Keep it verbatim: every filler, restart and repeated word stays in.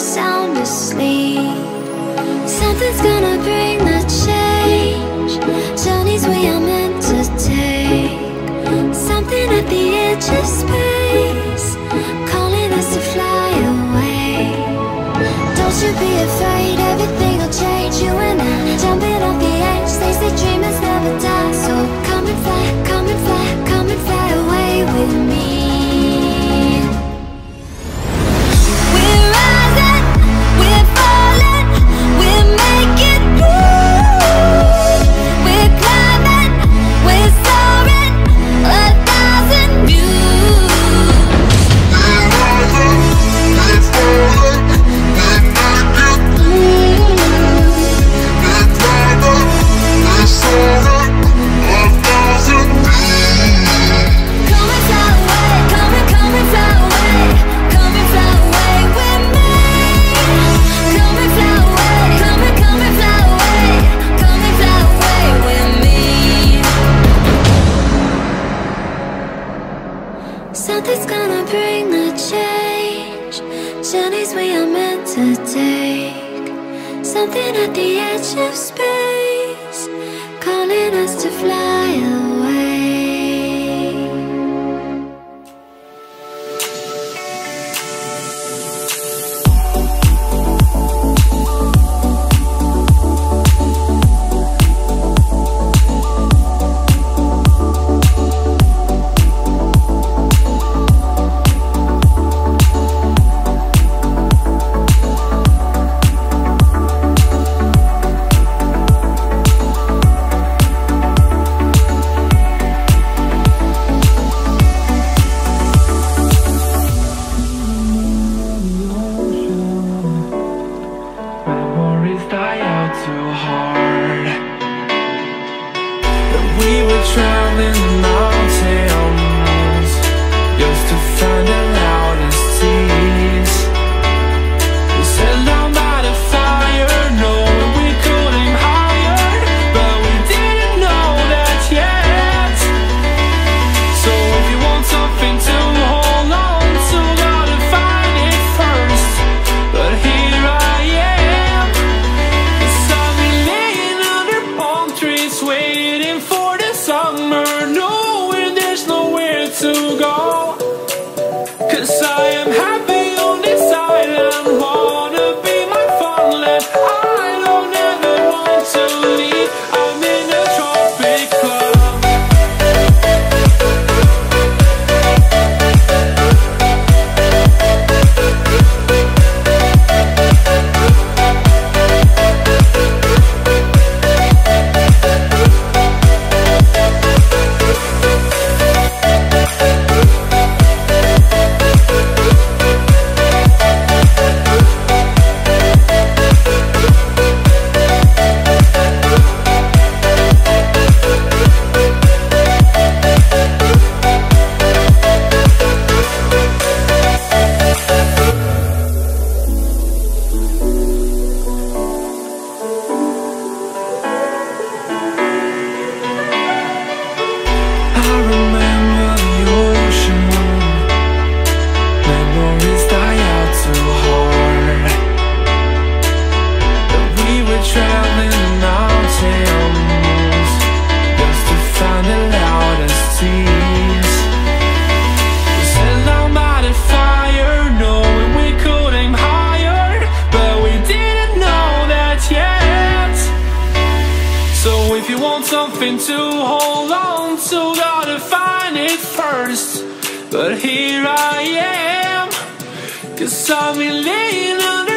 sound asleep. Something's gonna bring the change. Journeys we are meant to take. Something at the edge of space, calling us to fly away. Don't you be afraid, everything will change. You and I, jumping off the edge. They say dreamers never die. So come and fly, come and fly, come and fly away with me. Something's gonna bring the change. Journeys we are meant to take. Something at the edge of space, calling us to fly away. Too hard. But we were traveling the mountains just to find the loudest tears. We set down by the fire, knowing we could aim higher, but we didn't know that yet. So if you want something to hold on to, gotta find it first. But here I am, waiting for the summer, knowing there's nowhere to go. 'Cause I am happy on this island, wanna be my farmland. I don't ever want to leave, I'm in a tropic club. If you want something to hold on to, gotta find it first. But here I am, 'cause I've been laying under